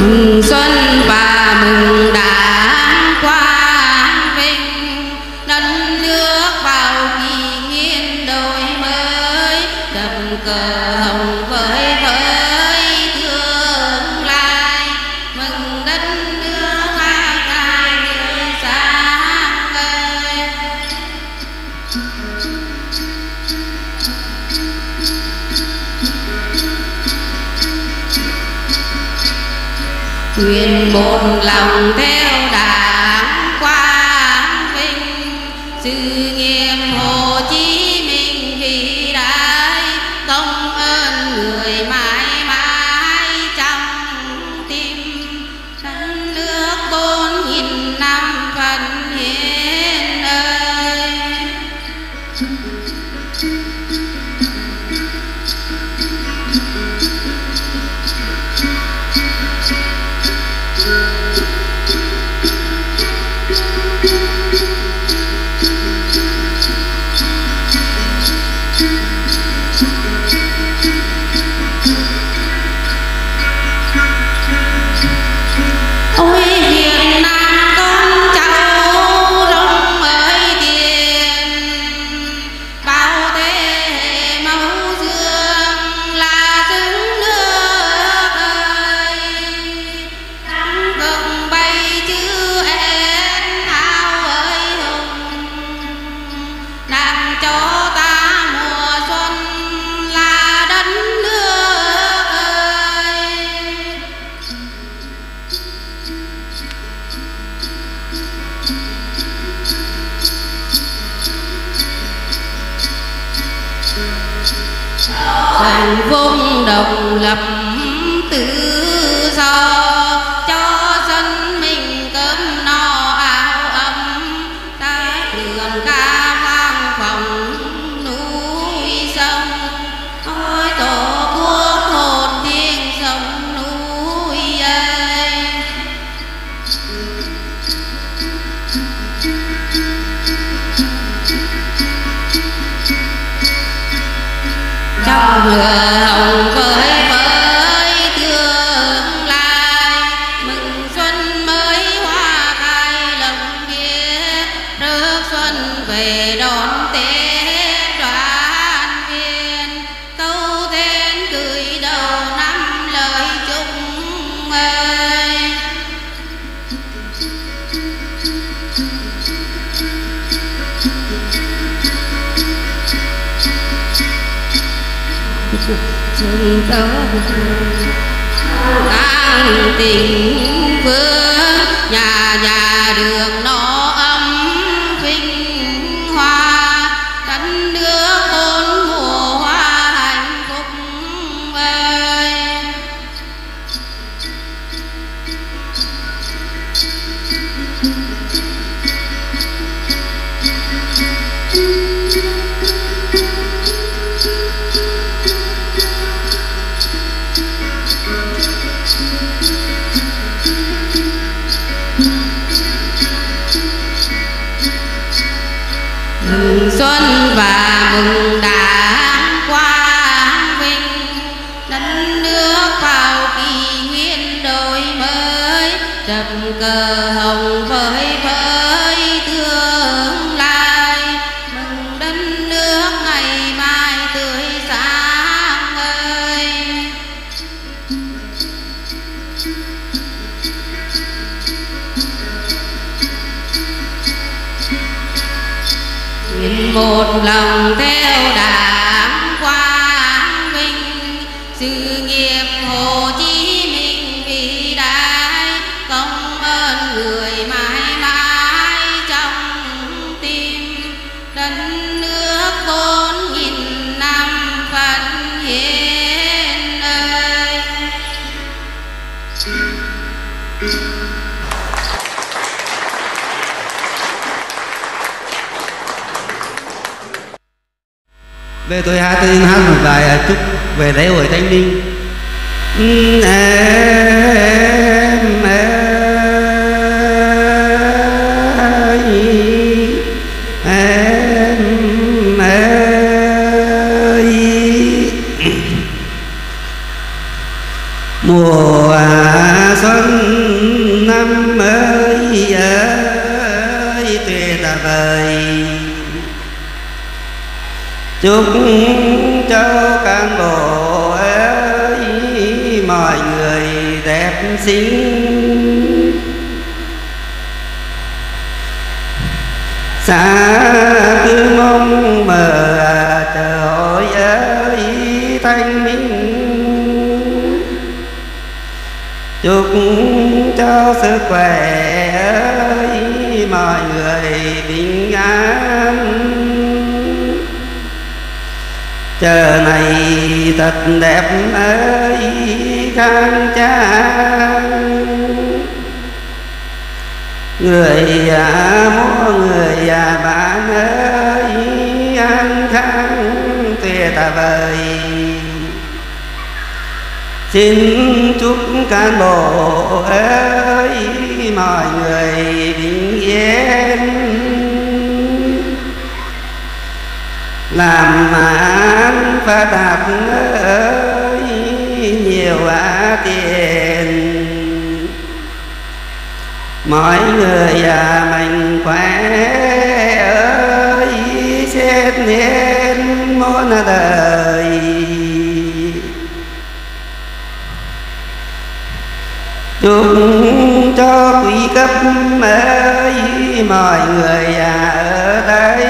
mừng xuân và mừng đảng quang vinh, đất nước vào kỷ nguyên đổi mới, đập cờ hồng với tương lai, mừng đất nước hai ngày tươi sáng ơi. Nguyện một lòng theo đảng quang vinh, sự nghiệp Hồ Chí Minh vĩ đại, công ơn người mãi mãi trong tim, đất nước 4.000 năm văn hiến ơi. Ôi Việt Nam con cháu rong ơi tiền, bao thế hệ máu dương là xứng nước ơi, thắng cực bay chữ én thao ơi hùng, làm cho ta mùa xuân là đất nước ơi. Thành vùng độc lập tự do, cho dân mình cơm no áo ấm, ta đường ca vang vọng núi sông, ôi tổ quốc hồn thiêng sông núi ơi. Trong lửa hồng với tương lai, mừng xuân mới hoa khai lộng biếc, rước xuân về đón Tết đoàn viên, câu then cười đầu năm lời chúc ơi. Xuân tấu càng tình vương, nhà nhà đường nó ấm vinh hoa, đất nước 4 mùa hoa hạnh phúc ơi. Mừng xuân và mừng đảng quang vinh, đất nước vào kỷ nguyên đổi mới, đập cờ hồng với tương lai, mừng đất nước ngày mai tươi sáng ơi. Nguyện một lòng theo đảng quang vinh, sự nghiệp Hồ Chí Minh vĩ đại, công ơn người mãi mãi trong tim, đất nước 4.000 năm văn hiến ơi. Về tôi hát một bài chúc về lễ hội Tây Ninh. Mùa xuân năm mới ơi tuyệt vời, chúc cho cán bộ ơi mọi người đẹp xinh, xa cứ mong mờ trời ơi thanh minh, chúc cho sức khỏe ơi mọi người bình an, trời này thật đẹp ơi khang trang, người mua người bán ơi an khang tuyệt vời, xin chúc cán bộ ơi mọi người bình yên, làm ăn phát đạt ơi nhiều tiền, mọi người mạnh khỏe ơi xét nên muôn đời, chúc cho quý cấp ơi mọi người ở đây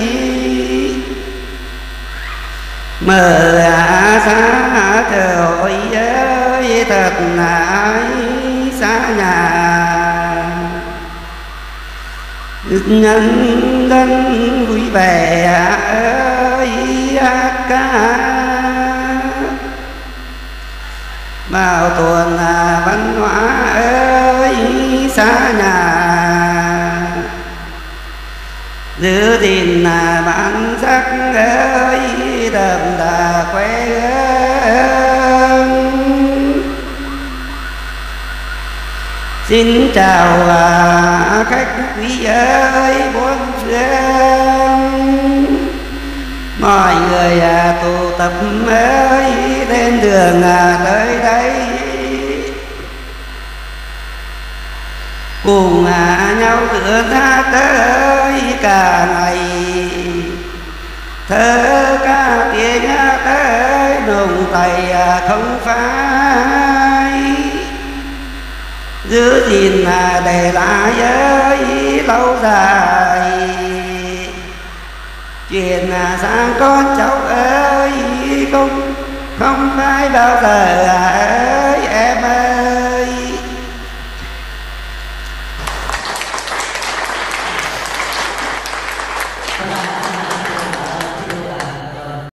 mở xa trời ơi thật nãi xa nhà, nhân dân vui vẻ ơi hát ca, bảo tồn văn hóa ơi xa nhà, giữ gìn bản sắc ơi đậm đà quê hương. Xin chào khách quý ơi bốn phương, mọi người tụ tập ơi lên đường tới đây, cùng nhau tựa hát tới cả ngày, thơ ca tiếng hát tới nồng tay không phai, giữ gìn để lại ơi lâu dài, truyền sang con cháu ơi không phải bao giờ